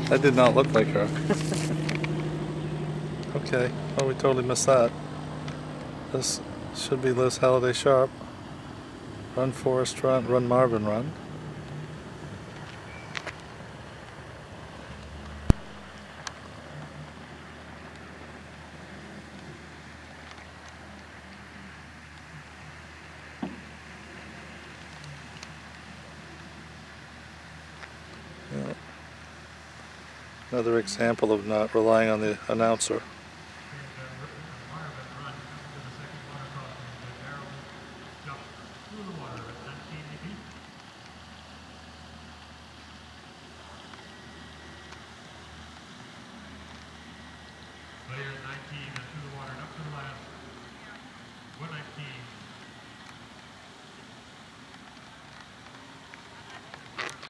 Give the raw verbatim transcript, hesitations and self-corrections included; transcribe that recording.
That did not look like her. Okay, well we totally missed that. This should be Liz Halliday sharp. Run Forrest run, run Marvin run. Yeah. Another example of not relying on the announcer. Player nineteen, to the water, up to the last. one nineteen.